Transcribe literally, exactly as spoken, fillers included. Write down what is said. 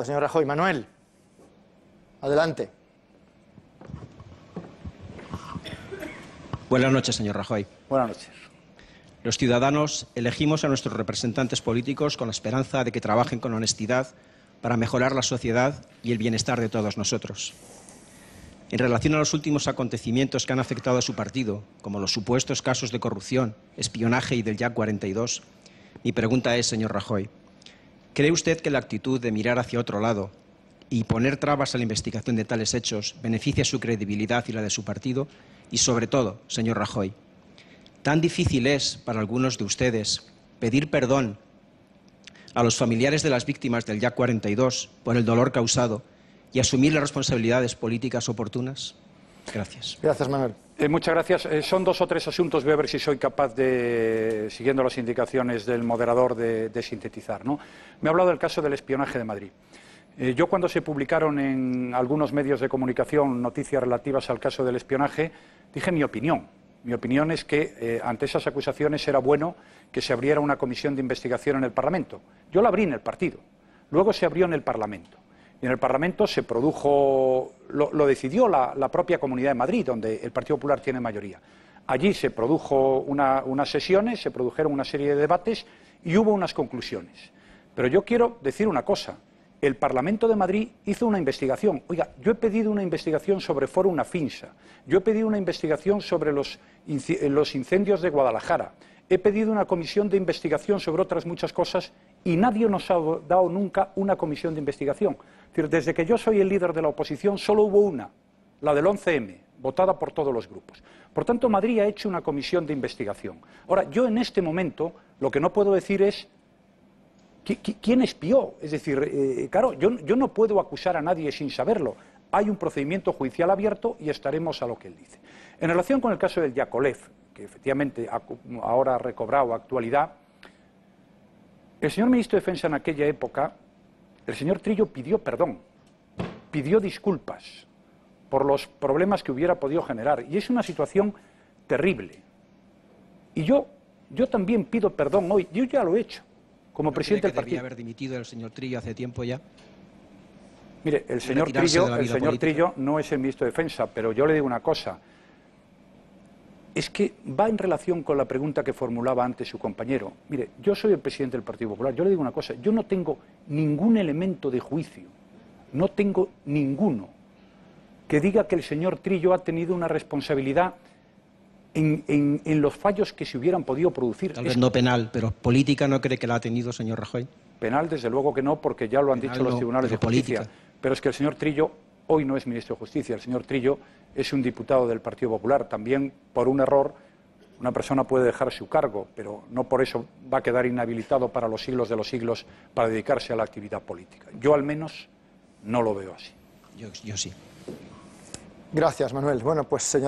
Señor Rajoy. Manuel, adelante. Buenas noches, señor Rajoy. Buenas noches. Los ciudadanos elegimos a nuestros representantes políticos con la esperanza de que trabajen con honestidad para mejorar la sociedad y el bienestar de todos nosotros. En relación a los últimos acontecimientos que han afectado a su partido, como los supuestos casos de corrupción, espionaje y del Jack cuarenta y dos, mi pregunta es, señor Rajoy, ¿cree usted que la actitud de mirar hacia otro lado y poner trabas a la investigación de tales hechos beneficia su credibilidad y la de su partido? Y sobre todo, señor Rajoy, ¿tan difícil es para algunos de ustedes pedir perdón a los familiares de las víctimas del Jack cuarenta y dos por el dolor causado y asumir las responsabilidades políticas oportunas? Gracias. Gracias, Manuel. Eh, muchas gracias. Eh, son dos o tres asuntos. Voy a ver si soy capaz de, siguiendo las indicaciones del moderador, de, de sintetizar, ¿no? Me ha hablado del caso del espionaje de Madrid. Eh, yo, cuando se publicaron en algunos medios de comunicación noticias relativas al caso del espionaje, dije mi opinión. Mi opinión es que eh, ante esas acusaciones era bueno que se abriera una comisión de investigación en el Parlamento. Yo la abrí en el partido, luego se abrió en el Parlamento. Y en el Parlamento se produjo, lo, lo decidió la, la propia Comunidad de Madrid, donde el Partido Popular tiene mayoría. Allí se produjo una, unas sesiones, se produjeron una serie de debates y hubo unas conclusiones. Pero yo quiero decir una cosa. El Parlamento de Madrid hizo una investigación. Oiga, yo he pedido una investigación sobre Fórum Afinsa. Yo he pedido una investigación sobre los, los incendios de Guadalajara. He pedido una comisión de investigación sobre otras muchas cosas y nadie nos ha dado nunca una comisión de investigación. Es decir, desde que yo soy el líder de la oposición, solo hubo una, la del once eme, votada por todos los grupos. Por tanto, Madrid ha hecho una comisión de investigación. Ahora, yo en este momento lo que no puedo decir es ¿quién espió? Es decir, eh, claro, yo, yo no puedo acusar a nadie sin saberlo. Hay un procedimiento judicial abierto y estaremos a lo que él dice. En relación con el caso del Yakolev, que efectivamente ha, ahora ha recobrado actualidad, el señor ministro de Defensa en aquella época, el señor Trillo pidió perdón, pidió disculpas por los problemas que hubiera podido generar. Y es una situación terrible. Y yo, yo también pido perdón hoy, yo ya lo he hecho. Como presidente del partido. ¿Debería haber dimitido el señor Trillo hace tiempo ya? Mire, el señor Trillo, el señor Trillo no es el ministro de Defensa, pero yo le digo una cosa. Es que va en relación con la pregunta que formulaba antes su compañero. Mire, yo soy el presidente del Partido Popular. Yo le digo una cosa. Yo no tengo ningún elemento de juicio. No tengo ninguno que diga que el señor Trillo ha tenido una responsabilidad En, en, en los fallos que se hubieran podido producir. Tal vez no penal, pero política no cree que la ha tenido, señor Rajoy. Penal, desde luego que no, porque ya lo han penal dicho los no, tribunales de justicia. Política. Pero es que el señor Trillo hoy no es ministro de Justicia. El señor Trillo es un diputado del Partido Popular. También, por un error, una persona puede dejar su cargo, pero no por eso va a quedar inhabilitado para los siglos de los siglos para dedicarse a la actividad política. Yo, al menos, no lo veo así. Yo, yo sí. Gracias, Manuel. Bueno, pues, señor